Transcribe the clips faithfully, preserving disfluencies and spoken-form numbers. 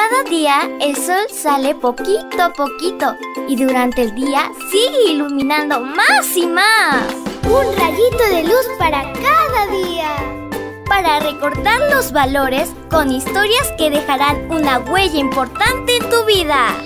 Cada día el sol sale poquito a poquito y durante el día sigue iluminando más y más. Un rayito de luz para cada día. Para recordar los valores con historias que dejarán una huella importante en tu vida.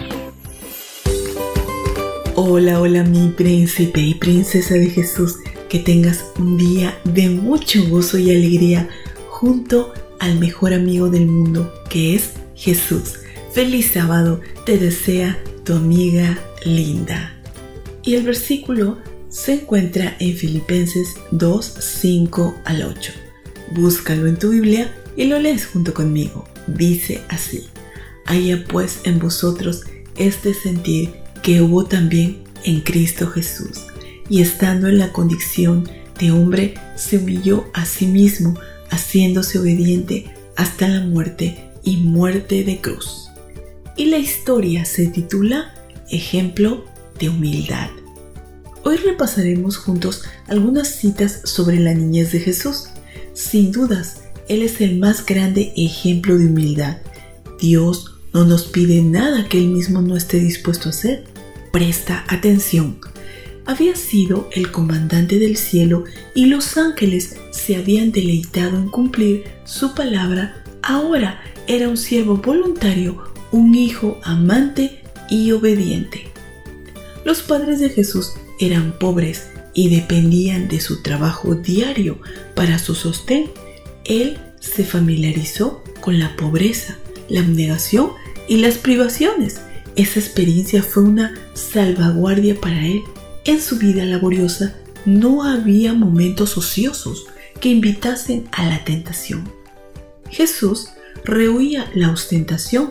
Hola, hola mi príncipe y princesa de Jesús. Que tengas un día de mucho gozo y alegría junto al mejor amigo del mundo, que es Jesús. Feliz sábado te desea tu amiga Linda. Y el versículo se encuentra en Filipenses dos, cinco al ocho. Búscalo en tu Biblia y lo lees junto conmigo. Dice así: haya pues en vosotros este sentir que hubo también en Cristo Jesús, y estando en la condición de hombre, se humilló a sí mismo, haciéndose obediente hasta la muerte y muerte de cruz. Y la historia se titula Ejemplo de humildad. Hoy repasaremos juntos algunas citas sobre la niñez de Jesús. Sin dudas, Él es el más grande ejemplo de humildad. Dios no nos pide nada que Él mismo no esté dispuesto a hacer. Presta atención. Había sido el comandante del cielo y los ángeles se habían deleitado en cumplir su palabra. Ahora era un siervo voluntario, un hijo amante y obediente. Los padres de Jesús eran pobres y dependían de su trabajo diario para su sostén. Él se familiarizó con la pobreza, la abnegación y las privaciones. Esa experiencia fue una salvaguardia para él. En su vida laboriosa no había momentos ociosos que invitasen a la tentación. Jesús rehuía la ostentación.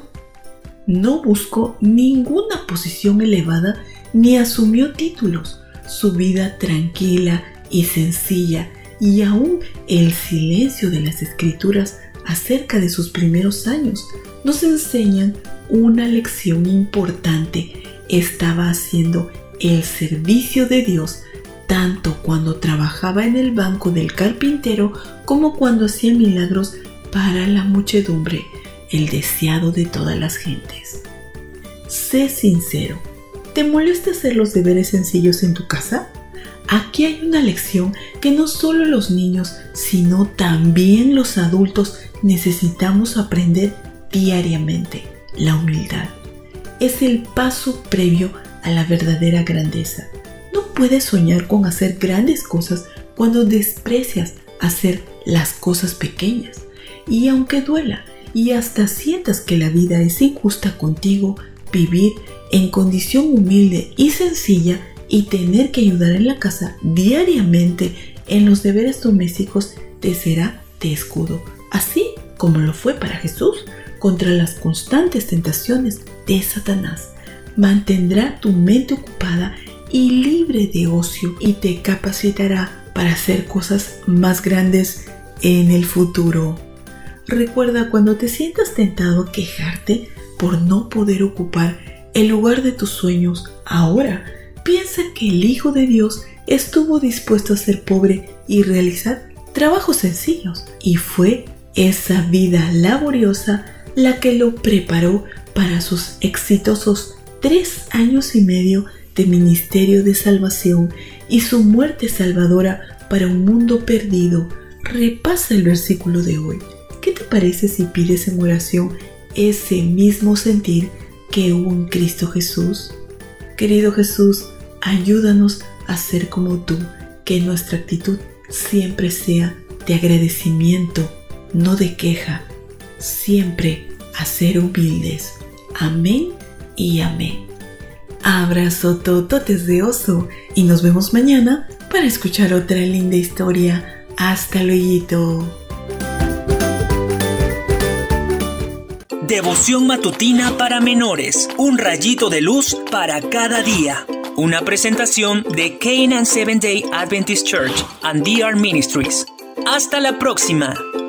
No buscó ninguna posición elevada ni asumió títulos. Su vida tranquila y sencilla, y aún el silencio de las Escrituras acerca de sus primeros años nos enseñan una lección importante. Estaba haciendo el servicio de Dios tanto cuando trabajaba en el banco del carpintero como cuando hacía milagros para la muchedumbre, el deseado de todas las gentes. Sé sincero, ¿te molesta hacer los deberes sencillos en tu casa? Aquí hay una lección que no solo los niños, sino también los adultos necesitamos aprender diariamente. La humildad es el paso previo a la verdadera grandeza. No puedes soñar con hacer grandes cosas cuando desprecias hacer las cosas pequeñas. Y aunque duela y hasta sientas que la vida es injusta contigo, vivir en condición humilde y sencilla y tener que ayudar en la casa diariamente en los deberes domésticos te será de escudo, así como lo fue para Jesús contra las constantes tentaciones de Satanás. Mantendrá tu mente ocupada y libre de ocio y te capacitará para hacer cosas más grandes en el futuro. Recuerda, cuando te sientas tentado a quejarte por no poder ocupar el lugar de tus sueños, ahora piensa que el Hijo de Dios estuvo dispuesto a ser pobre y realizar trabajos sencillos, y fue esa vida laboriosa la que lo preparó para sus exitosos tres años y medio de ministerio de salvación y su muerte salvadora para un mundo perdido. Repasa el versículo de hoy. ¿Qué te parece si pides en oración ese mismo sentir que hubo en Cristo Jesús? Querido Jesús, ayúdanos a ser como tú, que nuestra actitud siempre sea de agradecimiento, no de queja, siempre a ser humildes. Amén y amén. Abrazo tototes de oso y nos vemos mañana para escuchar otra linda historia. Hasta luego. Devoción matutina para menores. Un rayito de luz para cada día. Una presentación de Canaan Seventh Day Adventist Church and D R Ministries. Hasta la próxima.